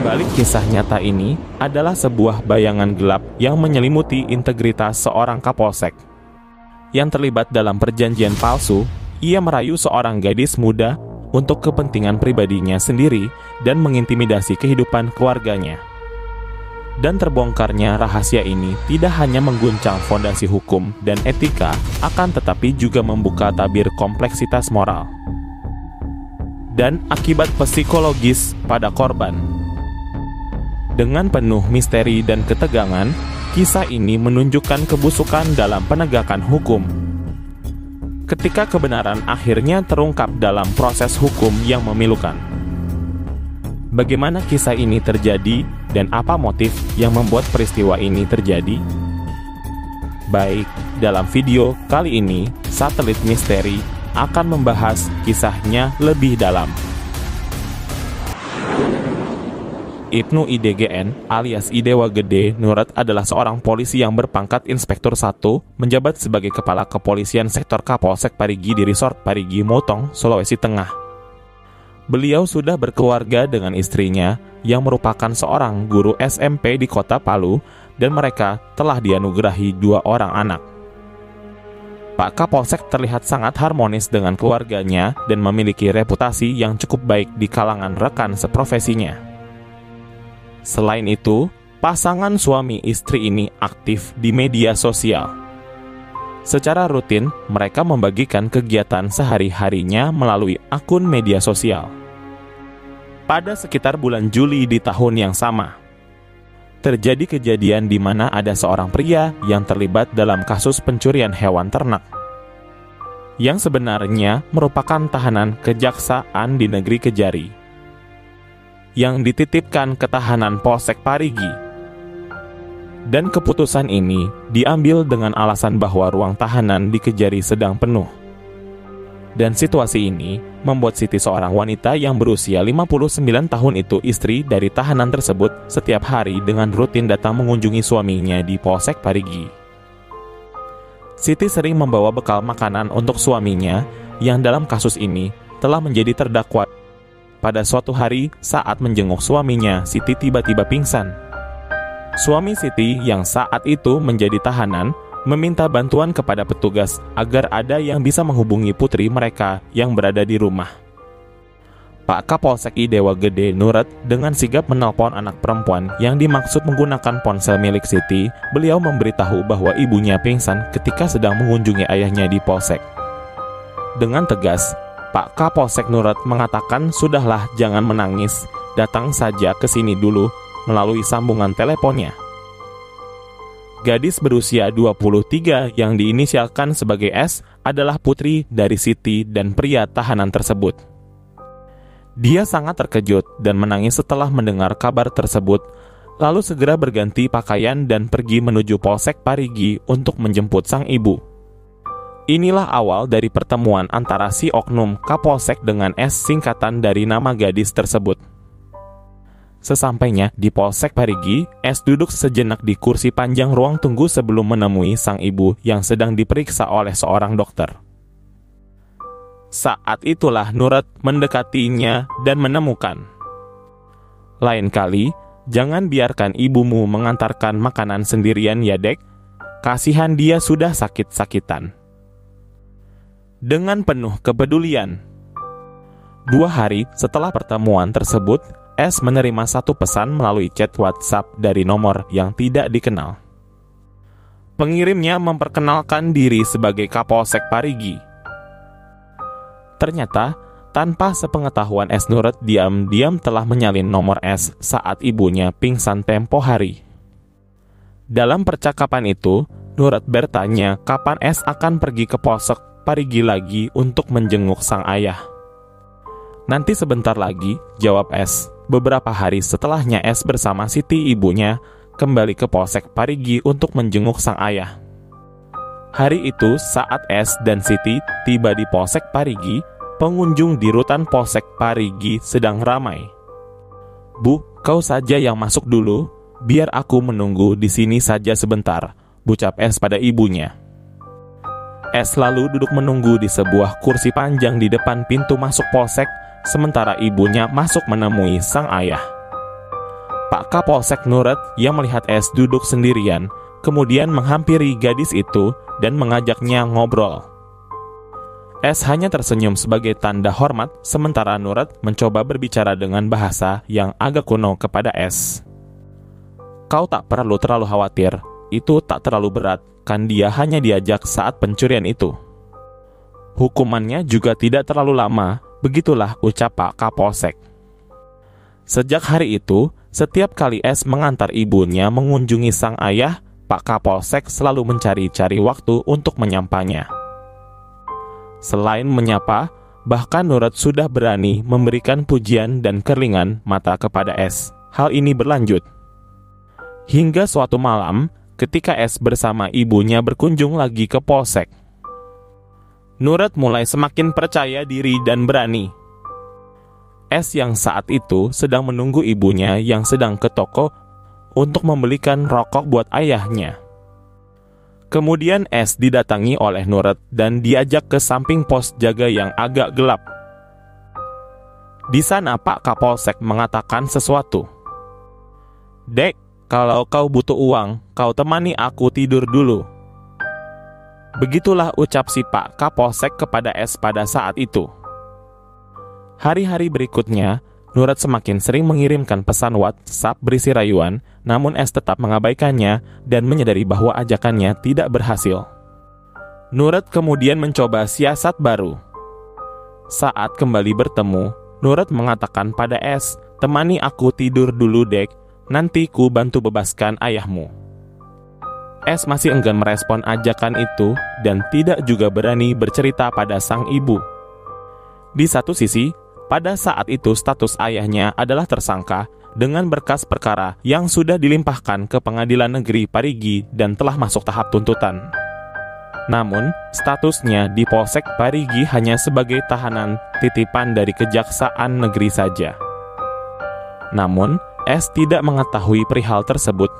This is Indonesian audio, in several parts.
balik kisah nyata ini adalah sebuah bayangan gelap yang menyelimuti integritas seorang kapolsek. Yang terlibat dalam perjanjian palsu, ia merayu seorang gadis muda untuk kepentingan pribadinya sendiri dan mengintimidasi kehidupan keluarganya. Dan terbongkarnya rahasia ini tidak hanya mengguncang fondasi hukum dan etika, akan tetapi juga membuka tabir kompleksitas moral dan akibat psikologis pada korban. Dengan penuh misteri dan ketegangan, kisah ini menunjukkan kebusukan dalam penegakan hukum. Ketika kebenaran akhirnya terungkap dalam proses hukum yang memilukan. Bagaimana kisah ini terjadi dan apa motif yang membuat peristiwa ini terjadi? Baik, dalam video kali ini, Satelit Misteri akan membahas kisahnya lebih dalam. Ibnu IDGN alias Idewa Gede Nuret adalah seorang polisi yang berpangkat Inspektur 1, menjabat sebagai Kepala Kepolisian Sektor Kapolsek Parigi di Resort Parigi Motong, Sulawesi Tengah. Beliau sudah berkeluarga dengan istrinya yang merupakan seorang guru SMP di kota Palu dan mereka telah dianugerahi 2 orang anak. Pak Kapolsek terlihat sangat harmonis dengan keluarganya dan memiliki reputasi yang cukup baik di kalangan rekan seprofesinya. Selain itu, pasangan suami istri ini aktif di media sosial. Secara rutin, mereka membagikan kegiatan sehari-harinya melalui akun media sosial. Pada sekitar bulan Juli di tahun yang sama, terjadi kejadian di mana ada seorang pria yang terlibat dalam kasus pencurian hewan ternak, yang sebenarnya merupakan tahanan kejaksaan di negeri Kejari, yang dititipkan ke tahanan Polsek Parigi. Dan keputusan ini diambil dengan alasan bahwa ruang tahanan di Kejari sedang penuh. Dan situasi ini membuat Siti, seorang wanita yang berusia 59 tahun itu istri dari tahanan tersebut, setiap hari dengan rutin datang mengunjungi suaminya di Polsek Parigi. Siti sering membawa bekal makanan untuk suaminya yang dalam kasus ini telah menjadi terdakwa. Pada suatu hari saat menjenguk suaminya, Siti tiba-tiba pingsan. Suami Siti yang saat itu menjadi tahanan meminta bantuan kepada petugas agar ada yang bisa menghubungi putri mereka yang berada di rumah. Pak Kapolsek Idewa Gede Nuret dengan sigap menelpon anak perempuan yang dimaksud menggunakan ponsel milik Siti. Beliau memberitahu bahwa ibunya pingsan ketika sedang mengunjungi ayahnya di Polsek. Dengan tegas, Pak Kapolsek Nuret mengatakan, "Sudahlah, jangan menangis, datang saja ke sini dulu," melalui sambungan teleponnya. Gadis berusia 23 yang diinisialkan sebagai S adalah putri dari Siti dan pria tahanan tersebut. Dia sangat terkejut dan menangis setelah mendengar kabar tersebut, lalu segera berganti pakaian dan pergi menuju Polsek Parigi untuk menjemput sang ibu. Inilah awal dari pertemuan antara si oknum Kapolsek dengan S, singkatan dari nama gadis tersebut. Sesampainya di Polsek Parigi, S duduk sejenak di kursi panjang ruang tunggu sebelum menemui sang ibu yang sedang diperiksa oleh seorang dokter. Saat itulah Nuret mendekatinya dan menemukan. "Lain kali, jangan biarkan ibumu mengantarkan makanan sendirian ya, Dek. Kasihan dia sudah sakit-sakitan." Dengan penuh kepedulian. 2 hari setelah pertemuan tersebut, S menerima satu pesan melalui chat WhatsApp dari nomor yang tidak dikenal. Pengirimnya memperkenalkan diri sebagai Kapolsek Parigi. Ternyata, tanpa sepengetahuan S, Nuret diam-diam telah menyalin nomor S saat ibunya pingsan tempo hari. Dalam percakapan itu, Nuret bertanya kapan S akan pergi ke Polsek Parigi lagi untuk menjenguk sang ayah. "Nanti sebentar lagi," jawab S. Beberapa hari setelahnya S bersama Siti ibunya kembali ke Polsek Parigi untuk menjenguk sang ayah. Hari itu saat S dan Siti tiba di Polsek Parigi, pengunjung di rutan Polsek Parigi sedang ramai. "Bu, kau saja yang masuk dulu, biar aku menunggu di sini saja sebentar," ucap S pada ibunya. S lalu duduk menunggu di sebuah kursi panjang di depan pintu masuk Polsek, sementara ibunya masuk menemui sang ayah. Pak Kapolsek Nurut yang melihat S duduk sendirian, kemudian menghampiri gadis itu dan mengajaknya ngobrol. S hanya tersenyum sebagai tanda hormat, sementara Nurut mencoba berbicara dengan bahasa yang agak kuno kepada S. Kau tak perlu terlalu khawatir, itu tak terlalu berat, kan dia hanya diajak saat pencurian itu. Hukumannya juga tidak terlalu lama, begitulah ucap Pak Kapolsek. Sejak hari itu, setiap kali S mengantar ibunya mengunjungi sang ayah, Pak Kapolsek selalu mencari-cari waktu untuk menyapanya. Selain menyapa, bahkan Nurut sudah berani memberikan pujian dan kerlingan mata kepada S. Hal ini berlanjut hingga suatu malam ketika S bersama ibunya berkunjung lagi ke polsek. Nurut mulai semakin percaya diri dan berani. S yang saat itu sedang menunggu ibunya yang sedang ke toko untuk membelikan rokok buat ayahnya. Kemudian S didatangi oleh Nurut dan diajak ke samping pos jaga yang agak gelap. Di sana Pak Kapolsek mengatakan sesuatu. Dek, kalau kau butuh uang, kau temani aku tidur dulu. Begitulah ucap si Pak Kapolsek kepada S pada saat itu. Hari-hari berikutnya, Nurut semakin sering mengirimkan pesan WhatsApp berisi rayuan, namun S tetap mengabaikannya dan menyadari bahwa ajakannya tidak berhasil. Nurut kemudian mencoba siasat baru. Saat kembali bertemu, Nurut mengatakan pada S, temani aku tidur dulu dek, nanti ku bantu bebaskan ayahmu. S masih enggan merespon ajakan itu dan tidak juga berani bercerita pada sang ibu. Di satu sisi, pada saat itu status ayahnya adalah tersangka dengan berkas perkara yang sudah dilimpahkan ke Pengadilan Negeri Parigi dan telah masuk tahap tuntutan. Namun, statusnya di Polsek Parigi hanya sebagai tahanan titipan dari Kejaksaan Negeri saja. Namun, S tidak mengetahui perihal tersebut.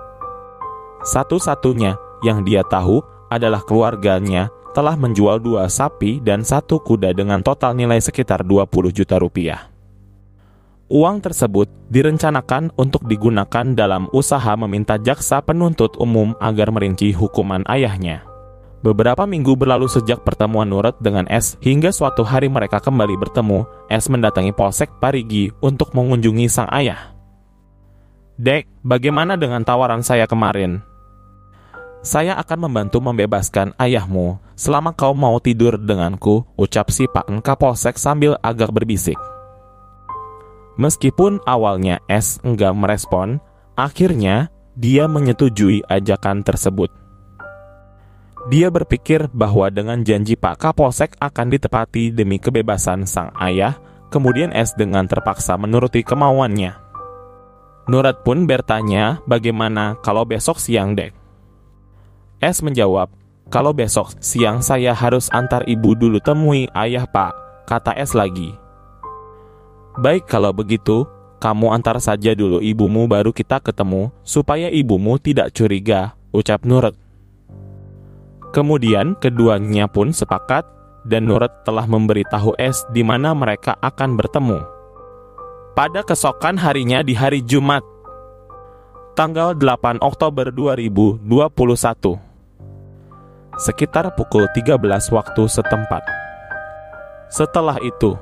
Satu-satunya yang dia tahu adalah keluarganya telah menjual 2 sapi dan 1 kuda dengan total nilai sekitar 20 juta rupiah. Uang tersebut direncanakan untuk digunakan dalam usaha meminta jaksa penuntut umum agar merinci hukuman ayahnya. Beberapa minggu berlalu sejak pertemuan Nurut dengan S hingga suatu hari mereka kembali bertemu. S mendatangi Polsek Parigi untuk mengunjungi sang ayah. Dek, bagaimana dengan tawaran saya kemarin? Saya akan membantu membebaskan ayahmu selama kau mau tidur denganku, ucap si Pak Kapolsek sambil agak berbisik. Meskipun awalnya S enggak merespon, akhirnya dia menyetujui ajakan tersebut. Dia berpikir bahwa dengan janji Pak Kapolsek akan ditepati demi kebebasan sang ayah, kemudian S dengan terpaksa menuruti kemauannya. Nurut pun bertanya, bagaimana kalau besok siang dek? S menjawab, kalau besok siang saya harus antar ibu dulu temui ayah Pak, kata S lagi. Baik kalau begitu, kamu antar saja dulu ibumu baru kita ketemu, supaya ibumu tidak curiga, ucap Nurut. Kemudian keduanya pun sepakat dan Nurut telah memberitahu S di mana mereka akan bertemu. Pada keesokan harinya di hari Jumat, tanggal 8 Oktober 2021. Sekitar pukul 13 waktu setempat. Setelah itu,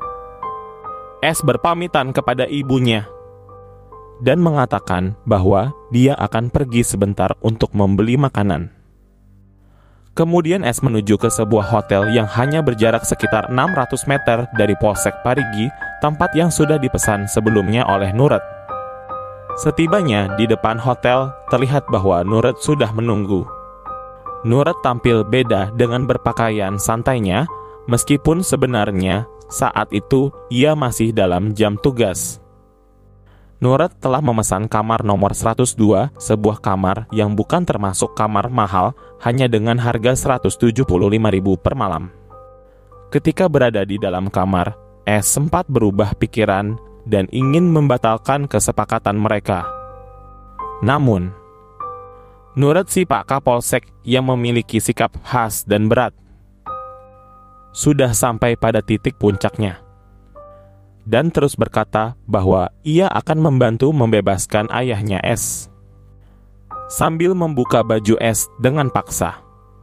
S berpamitan kepada ibunya dan mengatakan bahwa dia akan pergi sebentar untuk membeli makanan. Kemudian S menuju ke sebuah hotel yang hanya berjarak sekitar 600 meter dari Polsek Parigi, tempat yang sudah dipesan sebelumnya oleh Nurut. Setibanya di depan hotel, terlihat bahwa Nurut sudah menunggu. Nurut tampil beda dengan berpakaian santainya, meskipun sebenarnya saat itu ia masih dalam jam tugas. Nurut telah memesan kamar nomor 102, sebuah kamar yang bukan termasuk kamar mahal, hanya dengan harga 175.000 per malam. Ketika berada di dalam kamar, S sempat berubah pikiran dan ingin membatalkan kesepakatan mereka. Namun, Nurut si Pak Kapolsek yang memiliki sikap khas dan berat sudah sampai pada titik puncaknya. dan terus berkata bahwa ia akan membantu membebaskan ayahnya S. Sambil membuka baju S dengan paksa.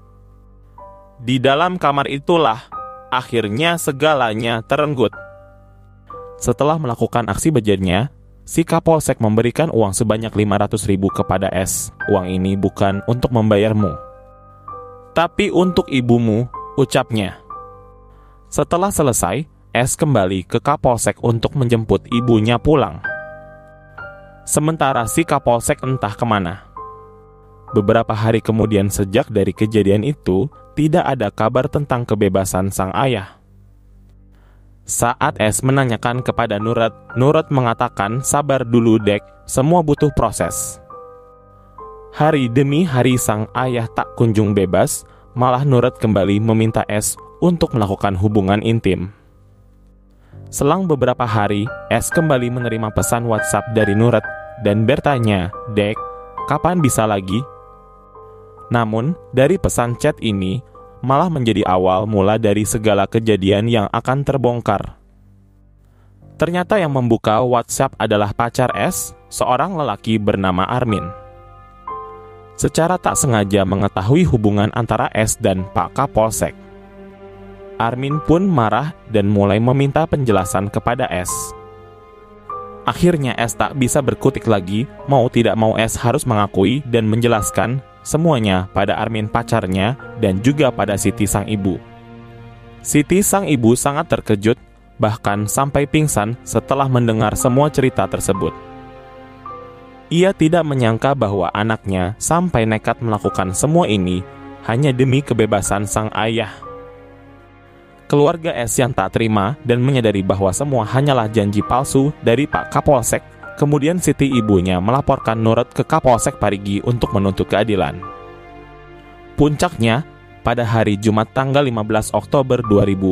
Di dalam kamar itulah, akhirnya segalanya terenggut. Setelah melakukan aksi bejatnya, si Kapolsek memberikan uang sebanyak 500.000 kepada S. Uang ini bukan untuk membayarmu, tapi untuk ibumu, ucapnya. Setelah selesai, S kembali ke Kapolsek untuk menjemput ibunya pulang. Sementara si Kapolsek entah kemana. Beberapa hari kemudian sejak dari kejadian itu, tidak ada kabar tentang kebebasan sang ayah. Saat S menanyakan kepada Nurat, Nurat mengatakan, sabar dulu dek, semua butuh proses. Hari demi hari sang ayah tak kunjung bebas, malah Nurat kembali meminta S untuk melakukan hubungan intim. Selang beberapa hari, S kembali menerima pesan WhatsApp dari Nurat dan bertanya, "Dek, kapan bisa lagi?" Namun, dari pesan chat ini malah menjadi awal mula dari segala kejadian yang akan terbongkar. Ternyata yang membuka WhatsApp adalah pacar S, seorang lelaki bernama Armin. Secara tak sengaja mengetahui hubungan antara S dan Pak Kapolsek. Armin pun marah dan mulai meminta penjelasan kepada S. Akhirnya S tak bisa berkutik lagi, mau tidak mau S harus mengakui dan menjelaskan semuanya pada Armin pacarnya dan juga pada Siti sang ibu. Siti sang ibu sangat terkejut, bahkan sampai pingsan setelah mendengar semua cerita tersebut. Ia tidak menyangka bahwa anaknya sampai nekat melakukan semua ini hanya demi kebebasan sang ayah. Keluarga S yang tak terima dan menyadari bahwa semua hanyalah janji palsu dari Pak Kapolsek, kemudian Siti ibunya melaporkan Nurat ke Kapolsek Parigi untuk menuntut keadilan. Puncaknya, pada hari Jumat tanggal 15 Oktober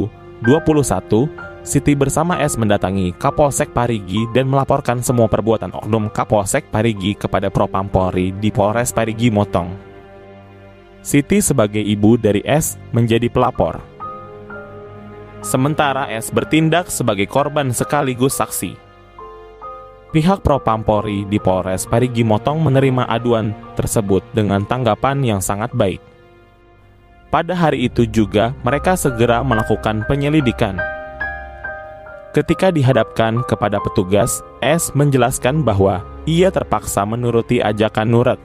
2021, Siti bersama S mendatangi Kapolsek Parigi dan melaporkan semua perbuatan oknum Kapolsek Parigi kepada Propam Polri di Polres Parigi Motong. Siti sebagai ibu dari S menjadi pelapor. Sementara S bertindak sebagai korban sekaligus saksi. Pihak Propam Polri di Polres Parigi Motong menerima aduan tersebut dengan tanggapan yang sangat baik. Pada hari itu juga mereka segera melakukan penyelidikan. Ketika dihadapkan kepada petugas, S menjelaskan bahwa ia terpaksa menuruti ajakan Nurat.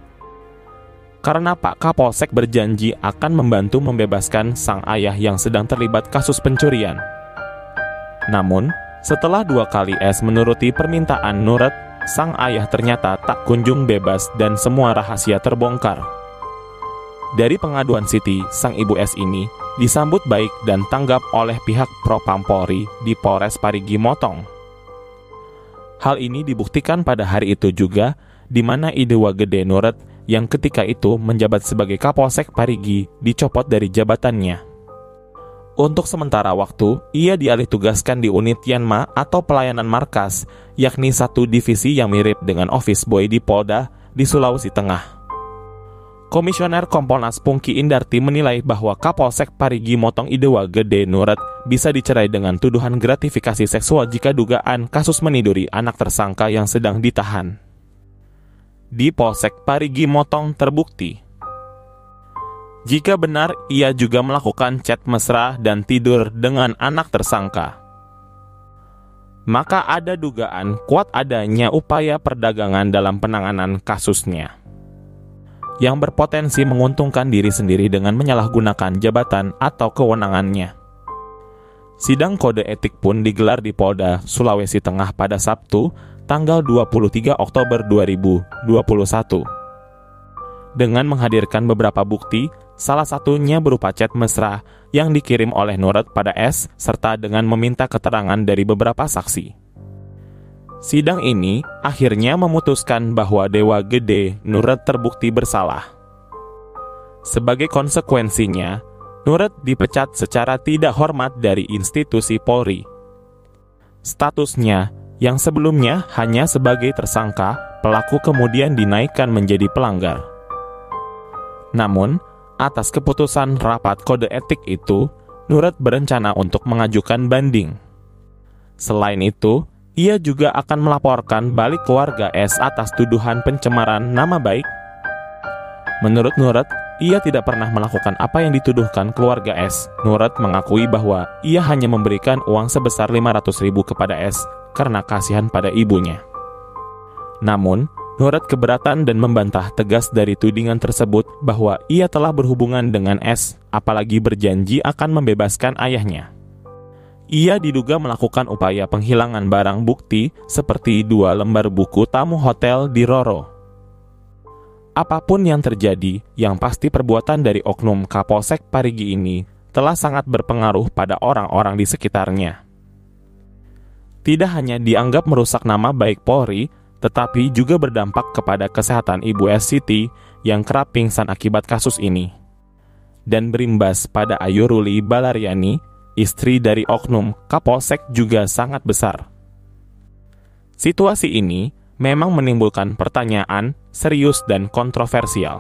Karena Pak Kapolsek berjanji akan membantu membebaskan sang ayah yang sedang terlibat kasus pencurian. Namun, setelah 2 kali S menuruti permintaan Nurat, sang ayah ternyata tak kunjung bebas dan semua rahasia terbongkar. Dari pengaduan Siti, sang ibu S ini disambut baik dan tanggap oleh pihak Propam Polri di Polres Parigi Motong. Hal ini dibuktikan pada hari itu juga, di mana Idewa Gede Nurat yang ketika itu menjabat sebagai Kapolsek Parigi dicopot dari jabatannya. Untuk sementara waktu, ia dialih tugaskan di unit Yanma atau pelayanan markas, yakni satu divisi yang mirip dengan office boy di Polda di Sulawesi Tengah. Komisioner Kompolnas Pungki Indarti menilai bahwa Kapolsek Parigi Motong Idewa Gede Nurat bisa dicerai dengan tuduhan gratifikasi seksual jika dugaan kasus meniduri anak tersangka yang sedang ditahan. Di Polsek Parigi Motong terbukti, jika benar ia juga melakukan chat mesra dan tidur dengan anak tersangka, maka ada dugaan kuat adanya upaya perdagangan dalam penanganan kasusnya yang berpotensi menguntungkan diri sendiri dengan menyalahgunakan jabatan atau kewenangannya. Sidang kode etik pun digelar di Polda Sulawesi Tengah pada Sabtu, tanggal 23 Oktober 2021. Dengan menghadirkan beberapa bukti, salah satunya berupa chat mesra yang dikirim oleh Nurat pada S, serta dengan meminta keterangan dari beberapa saksi. Sidang ini akhirnya memutuskan bahwa Dewa Gede Nurat terbukti bersalah. Sebagai konsekuensinya, Nurat dipecat secara tidak hormat dari institusi Polri. Statusnya yang sebelumnya hanya sebagai tersangka, pelaku kemudian dinaikkan menjadi pelanggar. Namun, atas keputusan rapat kode etik itu, Nurat berencana untuk mengajukan banding. Selain itu, ia juga akan melaporkan balik keluarga S atas tuduhan pencemaran nama baik. Menurut Nurut, ia tidak pernah melakukan apa yang dituduhkan keluarga S. Nurut mengakui bahwa ia hanya memberikan uang sebesar 500.000 kepada S karena kasihan pada ibunya. Namun, Nurut keberatan dan membantah tegas dari tudingan tersebut bahwa ia telah berhubungan dengan S, apalagi berjanji akan membebaskan ayahnya. Ia diduga melakukan upaya penghilangan barang bukti seperti 2 lembar buku tamu hotel di Roro. Apapun yang terjadi, yang pasti perbuatan dari oknum Kapolsek Parigi ini telah sangat berpengaruh pada orang-orang di sekitarnya. Tidak hanya dianggap merusak nama baik Polri, tetapi juga berdampak kepada kesehatan Ibu S. Siti yang kerap pingsan akibat kasus ini. Dan berimbas pada Ayu Ruli Balariani, istri dari oknum Kapolsek juga sangat besar. Situasi ini memang menimbulkan pertanyaan serius dan kontroversial.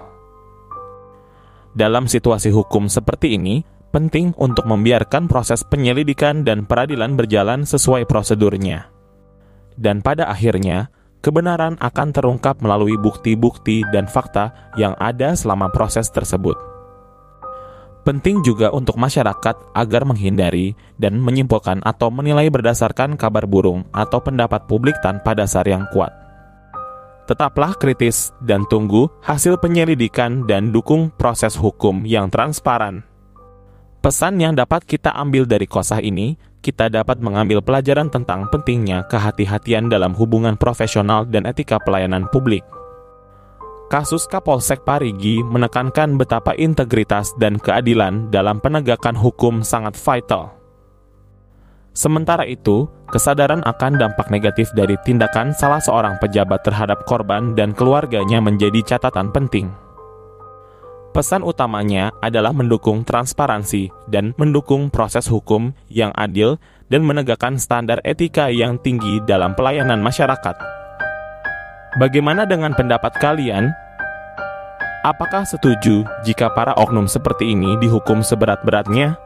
Dalam situasi hukum seperti ini, penting untuk membiarkan proses penyelidikan dan peradilan berjalan sesuai prosedurnya. Dan pada akhirnya, kebenaran akan terungkap melalui bukti-bukti dan fakta yang ada selama proses tersebut. Penting juga untuk masyarakat agar menghindari dan menyimpulkan atau menilai berdasarkan kabar burung atau pendapat publik tanpa dasar yang kuat. Tetaplah kritis dan tunggu hasil penyelidikan dan dukung proses hukum yang transparan. Pesan yang dapat kita ambil dari kisah ini, kita dapat mengambil pelajaran tentang pentingnya kehati-hatian dalam hubungan profesional dan etika pelayanan publik. Kasus Kapolsek Parigi menekankan betapa integritas dan keadilan dalam penegakan hukum sangat vital. Sementara itu, kesadaran akan dampak negatif dari tindakan salah seorang pejabat terhadap korban dan keluarganya menjadi catatan penting. Pesan utamanya adalah mendukung transparansi dan mendukung proses hukum yang adil dan menegakkan standar etika yang tinggi dalam pelayanan masyarakat. Bagaimana dengan pendapat kalian? Apakah setuju jika para oknum seperti ini dihukum seberat-beratnya?